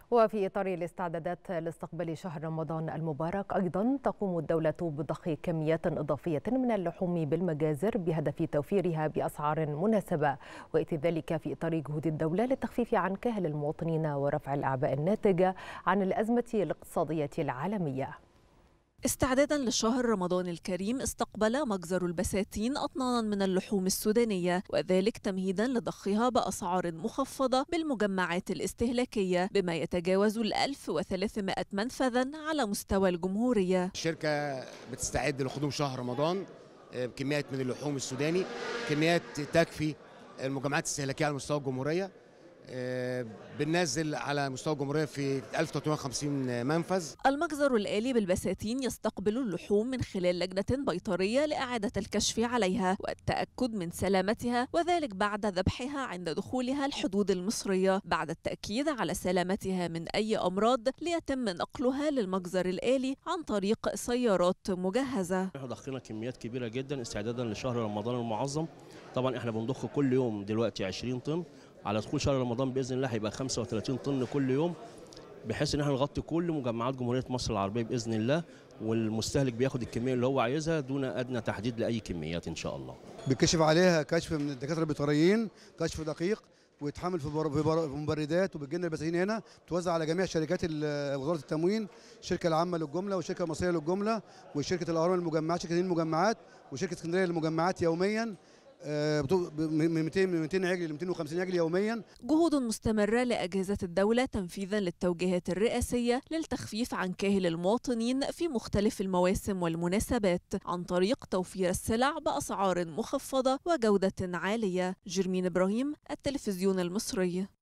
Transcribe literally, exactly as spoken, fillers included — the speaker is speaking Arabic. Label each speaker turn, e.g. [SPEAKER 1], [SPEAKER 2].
[SPEAKER 1] وفي إطار الاستعدادات لاستقبال شهر رمضان المبارك، أيضا تقوم الدولة بضخ كميات إضافية من اللحوم بالمجازر بهدف توفيرها بأسعار مناسبة، ويأتي ذلك في إطار جهود الدولة للتخفيف عن كاهل المواطنين ورفع الأعباء الناتجة عن الأزمة الاقتصادية العالمية.
[SPEAKER 2] استعدادا لشهر رمضان الكريم، استقبل مجزر البساتين أطنانا من اللحوم السودانية، وذلك تمهيدا لضخها بأسعار مخفضة بالمجمعات الاستهلاكية بما يتجاوز ال ألف وثلاثمائة منفذا على مستوى الجمهورية.
[SPEAKER 3] الشركة بتستعد لقدوم شهر رمضان بكميات من اللحوم السوداني، كميات تكفي المجمعات الاستهلاكية على مستوى الجمهورية. بننزل على مستوى الجمهورية في ألف وثلاثمائة وخمسين منفذ.
[SPEAKER 2] المجزر الآلي بالبساتين يستقبل اللحوم من خلال لجنة بيطرية لإعادة الكشف عليها والتأكد من سلامتها، وذلك بعد ذبحها عند دخولها الحدود المصرية بعد التأكيد على سلامتها من أي أمراض، ليتم نقلها للمجزر الآلي عن طريق سيارات مجهزة.
[SPEAKER 4] احنا ضخينا كميات كبيرة جدا استعدادا لشهر رمضان المعظم. طبعا احنا بنضخ كل يوم دلوقتي عشرين طن، على دخول شهر رمضان باذن الله هيبقى خمسة وثلاثين طن كل يوم، بحيث ان احنا نغطي كل مجمعات جمهوريه مصر العربيه باذن الله، والمستهلك بياخد الكميه اللي هو عايزها دون ادنى تحديد لاي كميات ان شاء الله.
[SPEAKER 5] بيكشف عليها كشف من الدكاتره البيطريين، كشف دقيق، ويتحمل في مبردات، وبتجي لنا البساتين هنا توزع على جميع شركات وزاره التموين، الشركه العامه للجمله والشركه المصريه للجمله وشركه الاهرام للمجمعات، شركتين المجمعات وشركه اسكندريه للمجمعات يوميا، من مئتين من مئتين عجل ل مئتين وخمسين عجل يوميا.
[SPEAKER 2] جهود مستمرة لأجهزة الدولة تنفيذا للتوجيهات الرئاسية للتخفيف عن كاهل المواطنين في مختلف المواسم والمناسبات عن طريق توفير السلع بأسعار مخفضة وجودة عالية. جرمين إبراهيم، التلفزيون المصري.